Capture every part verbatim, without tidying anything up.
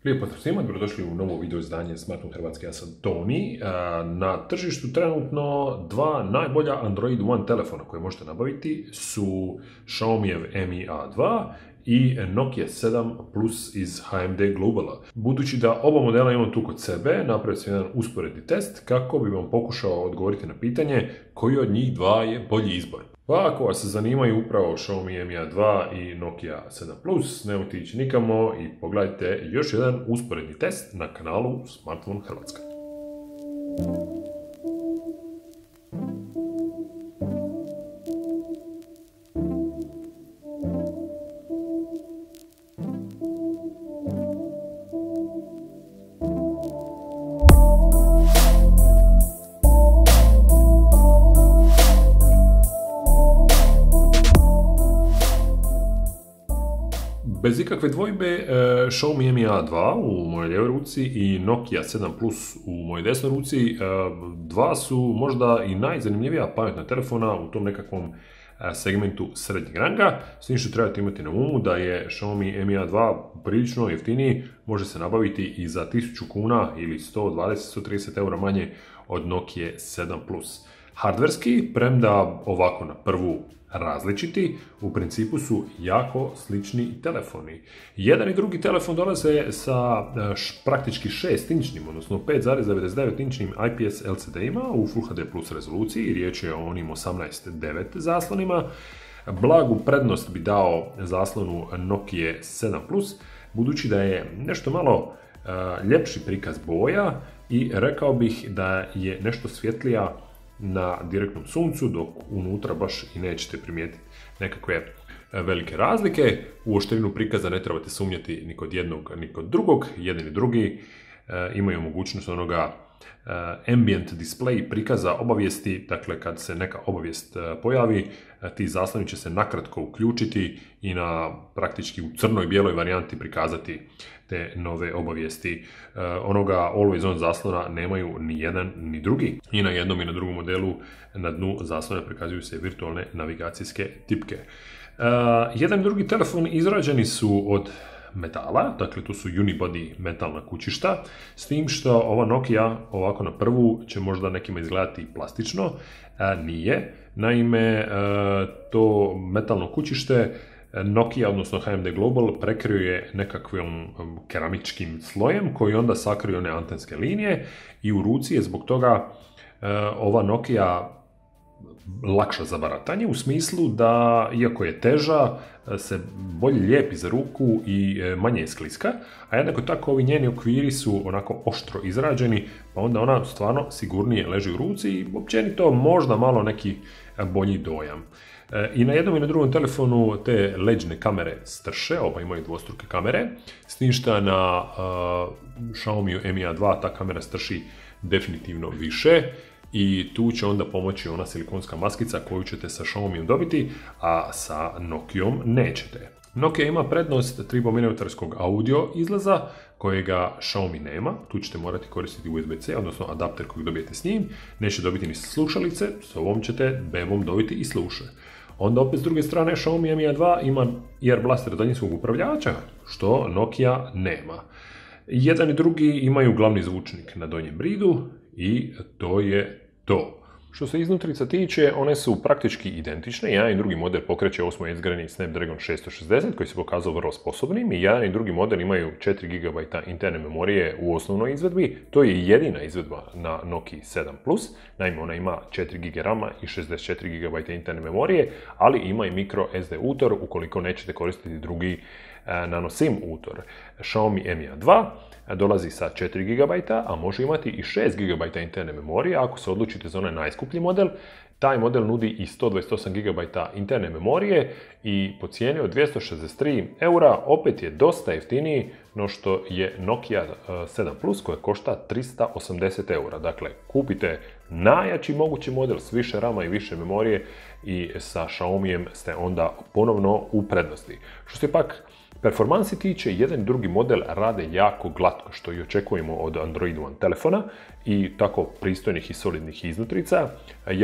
Lijep pozdrav svima, dobrodošli u novo video izdanje Smartphone Hrvatske, ja sam Toni. Na tržištu trenutno dva najbolja Android One telefona koje možete nabaviti su Xiaomijev Mi A dva i Nokia sedam plus iz H M D Globala. Budući da oba modela imam tu kod sebe, napravio sam jedan usporedni test kako bi vam pokušao odgovoriti na pitanje koji od njih dva je bolji izbor. Pa ako vas zanimaju upravo Xiaomi Mi A dva i Nokia sedam plus, nemojte ići nikamo i pogledajte još jedan usporedni test na kanalu Smartphone Hrvatska. Bez ikakve dvojbe, Xiaomi Mi A dva u mojoj lijevoj ruci i Nokia sedam plus u mojoj desnoj ruci, dva su možda i najzanimljivija pametna telefona u tom nekakvom segmentu srednjeg ranga, s tim što trebate imati na umu da je Xiaomi Mi A dva prilično jeftiniji, može se nabaviti i za tisuću kuna ili sto dvadeset do sto trideset eura manje od Nokia sedam plus. Hardverski, premda ovako na prvu različiti, u principu su jako slični telefoni. Jedan i drugi telefon dolaze sa praktički šest inčnim, odnosno pet zarez devedeset devet inčnim I P S L C D-ima u Full H D plus rezoluciji, riječ je o onim osamnaest devet zaslonima. Blagu prednost bi dao zaslonu Nokia sedam plus, budući da je nešto malo ljepši prikaz boja i rekao bih da je nešto svjetlija na direktnom suncu, dok unutra baš i nećete primijetiti nekakve velike razlike. U oštrinu prikaza ne trebate sumnjati ni kod jednog ni kod drugog. Jedan i drugi e, imaju mogućnost onoga e, ambient display prikaza obavijesti, dakle kad se neka obavijest e, pojavi, e, ti zasloni će se nakratko uključiti i na praktički u crnoj bijeloj varijanti prikazati te nove obavijesti. E, onoga always on zaslona nemaju ni jedan ni drugi. I na jednom i na drugom modelu na dnu zaslona prikazuju se virtualne navigacijske tipke. E, jedan i drugi telefon izrađeni su od metala, dakle tu su unibody metalna kućišta, s tim što ova Nokia ovako na prvu će možda nekima izgledati plastično, a nije. Naime, e, to metalno kućište Nokia, odnosno H M D Global, prekriuje nekakvim keramičkim slojem koji onda sakrije one antenske linije i u ruci je zbog toga e, ova Nokia lakša za baratanje, u smislu da, iako je teža, se bolje lijepi za ruku i manje je skliska, a jednako tako ovi njeni okviri su onako oštro izrađeni, pa onda ona stvarno sigurnije leži u ruci i općenito možda malo neki bolji dojam. I na jednom i na drugom telefonu te leđne kamere strše, oba imaju dvostruke kamere, s tim što na uh, Xiaomi Mi A dva ta kamera strši definitivno više i tu će onda pomoći ona silikonska maskica koju ćete sa Xiaomijem dobiti, a sa Nokiom nećete. Nokia ima prednost tri i pol milimetarskog audio izlaza kojega Xiaomi nema, tu ćete morati koristiti U S B C, odnosno adapter kojeg dobijete s njim, neće dobiti ni slušalice, s ovom ćete bevom dobiti i sluše. Onda opet s druge strane Xiaomi Mi A dva ima Air Blaster daljinskog upravljača, što Nokia nema. Jedan i drugi imaju glavni zvučnik na donjem bridu i to je to. Što se iznutrica tiče, one su praktički identične. Jedan i drugi model pokreće osmojedreni Snapdragon šesto šezdeset koji se pokazao vrlo sposobnim i jedan i drugi model imaju četiri giga interne memorije u osnovnoj izvedbi. To je jedina izvedba na Nokia sedam plus. Naime, ona ima četiri giga rama i šezdeset četiri giga interne memorije, ali ima i micro S D utor ukoliko nećete koristiti drugi nano SIM utor. Xiaomi Mi A dva dolazi sa četiri giga, a može imati i šest giga interne memorije ako se odlučite za onaj najskuplji model. Taj model nudi i sto dvadeset osam giga interne memorije i po cijeni od dvjesto šezdeset tri eura opet je dosta jeftiniji no što je Nokia sedam plus koja košta trista osamdeset eura. Dakle, kupite najjači mogući model s više rama i više memorije i sa Xiaomijem ste onda ponovno u prednosti. Što se pak performansi tiče, jedan i drugi model rade jako glatko, što i očekujemo od Android One telefona i tako pristojnih i solidnih iznutrica. Jako lijepo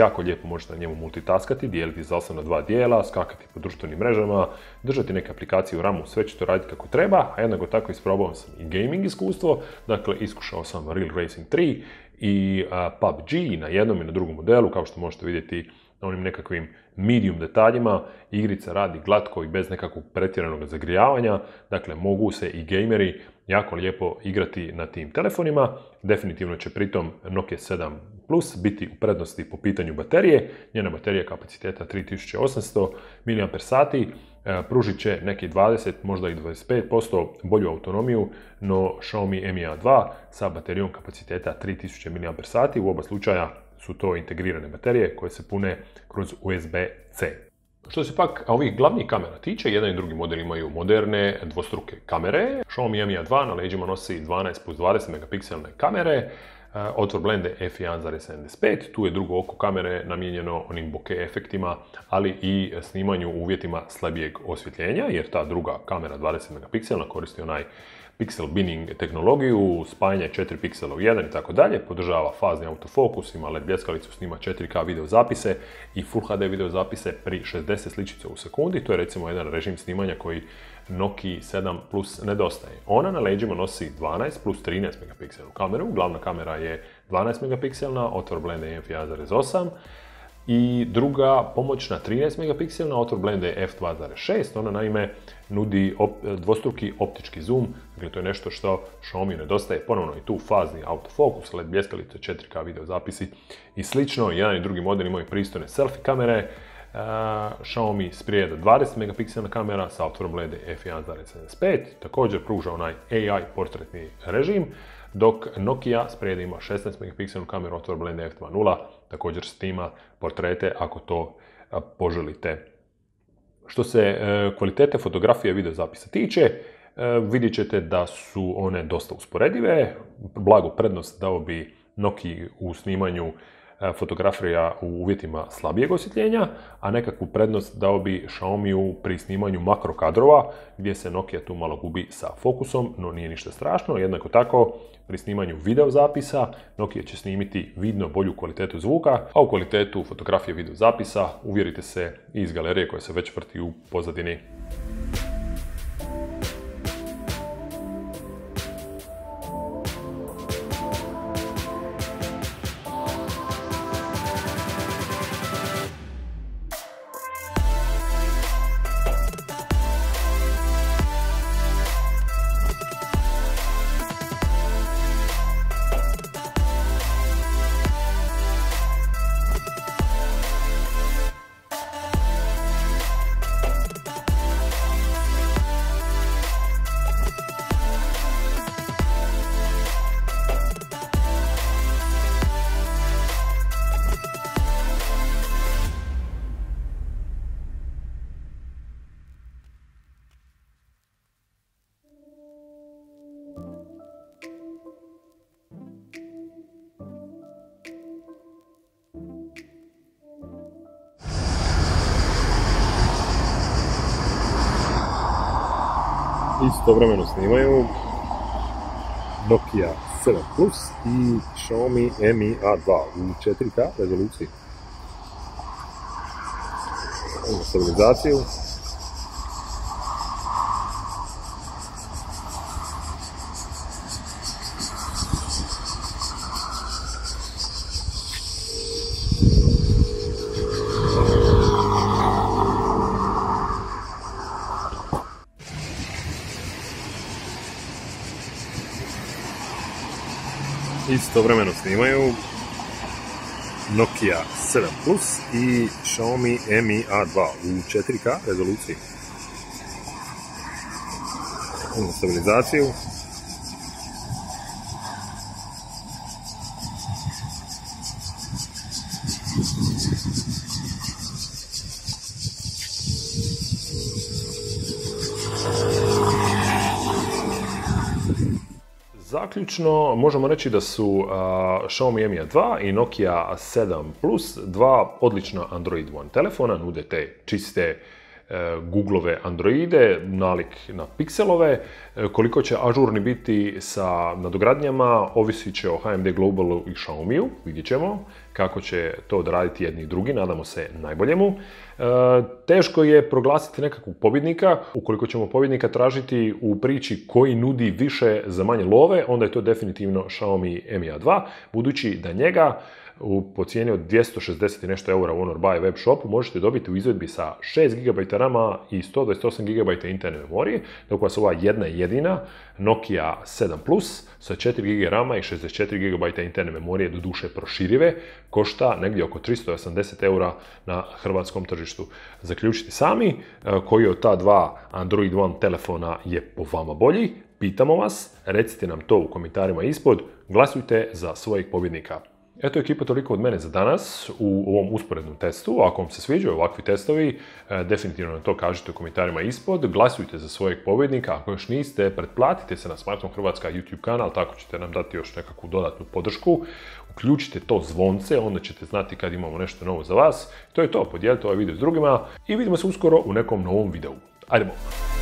možete na njemu multitaskati, dijeliti zaslon na dva dijela, skakati po društvenim mrežama, držati neke aplikacije u ramu, sve će to raditi kako treba, a jednako tako isprobao sam i gaming iskustvo, dakle iskušao sam Real Racing tri i a, P U B G na jednom i na drugom modelu, kao što možete vidjeti na onim nekakvim medium detaljima, igrica radi glatko i bez nekakvog pretjeranog zagrijavanja, dakle mogu se i gameri jako lijepo igrati na tim telefonima. Definitivno će pritom Nokia sedam plus biti u prednosti po pitanju baterije, njena baterija kapaciteta tri tisuće osamsto miliampere sati, pružit će neki dvadeset, možda i dvadeset pet posto bolju autonomiju, no Xiaomi Mi A dva sa baterijom kapaciteta tri tisuće miliampere sati, u oba slučaja su to integrirane baterije koje se pune kroz U S B C. Što se pak ovih glavnih kamera tiče, jedan i drugi model imaju moderne dvostruke kamere. Xiaomi Mi A dva na leđima nosi dvanaest plus dvadeset megapikselne kamere, otvor blende F jedan zarez sedamdeset pet, tu je drugo oko kamere namijenjeno onim bokeh efektima, ali i snimanju u uvjetima slabijeg osvjetljenja, jer ta druga kamera dvadeset megapikselna koristi onaj pixel binning tehnologiju, spajanje četiri piksela u jedan i tako dalje, podržava fazni autofokus, ima L E D bljeskalicu, snima četiri K video zapise i Full H D video zapise pri šezdeset sličica u sekundi. To je recimo jedan režim snimanja koji Nokia sedam plus nedostaje. Ona na leđima nosi dvanaest plus trinaest megapikselnu kameru, glavna kamera je dvanaest megapikselna, otvor blende F jedan zarez osam, i druga pomoćna trinaest megapikselna, otvor blende F dva zarez šest, ona naime nudi op dvostruki optički zoom, dakle to je nešto što Xiaomi nedostaje, ponovno i tu fazni autofokus, L E D bljeskalice, četiri K video zapisi i slično. Jedan i drugi model imaju pristojne selfie kamere, uh, Xiaomi sprijeda dvadeset megapikselna kamera sa otvorom blende F jedan zarez sedamdeset pet, također pruža onaj A I portretni režim, dok Nokia sprijeda ima šesnaest megapikselnu kameru, otvor blende F dva nula, također snima portrete ako to poželite. Što se e, kvalitete fotografije video zapisa tiče, e, vidjet ćete da su one dosta usporedive. Blago prednost dao bi Nokia u snimanju e, fotografija u uvjetima slabijeg osvjetljenja, a nekakvu prednost dao bi Xiaomi pri snimanju makro kadrova, gdje se Nokia tu malo gubi sa fokusom, no nije ništa strašno. Jednako tako, pri snimanju video zapisa, Nokia će snimiti vidno bolju kvalitetu zvuka, a u kvalitetu fotografije video zapisa uvjerite se i iz galerije koja se već vrti u pozadini. Istovremeno snimaju Nokia sedam plus i Xiaomi Mi A dva u četiri K rezoluciji. Imamo stabilizaciju. Istovremeno snimaju Nokia sedam plus i Xiaomi Mi A dva u četiri K rezoluciji. Imamo stabilizaciju. Zaključno, možemo reći da su uh, Xiaomi Mi A dva i Nokia sedam plus dva odlična Android One telefona, nude te čiste uh, Googleove Androide, nalik na pikselove. Uh, koliko će ažurni biti sa nadogradnjama, ovisit će o H M D Globalu i Xiaomiju, vidjet ćemo. kako će to odraditi jedni i drugi, nadamo se najboljemu. E, teško je proglasiti nekakvog pobjednika. Ukoliko ćemo pobjednika tražiti u priči koji nudi više za manje love, onda je to definitivno Xiaomi Mi A dva, budući da njega po cijeni od dvjesto šezdeset i nešto eura u HonorBuy web shopu možete dobiti u izvedbi sa šest giga bajta rama i sto dvadeset osam giga bajta interne memorije, dok vas ova jedna jedina Nokia sedam plus sa četiri giga rama i šezdeset četiri giga bajta interne memorije, do duše proširive, košta negdje oko tristo osamdeset eura na hrvatskom tržištu. Zaključite sami koji od ta dva Android One telefona je po vama bolji. Pitamo vas, recite nam to u komentarima ispod, glasujte za svojeg pobjednika. Eto ekipa, toliko od mene za danas u ovom usporednom testu. Ako vam se sviđaju ovakvi testovi, definitivno nam to kažite u komentarima ispod. Glasujte za svojeg pobjednika. Ako još niste, pretplatite se na Smartphone Hrvatska YouTube kanal, tako ćete nam dati još nekakvu dodatnu podršku. Uključite to zvonce, onda ćete znati kad imamo nešto novo za vas. To je to, podijelite ovaj video s drugima i vidimo se uskoro u nekom novom videu. Ajdemo!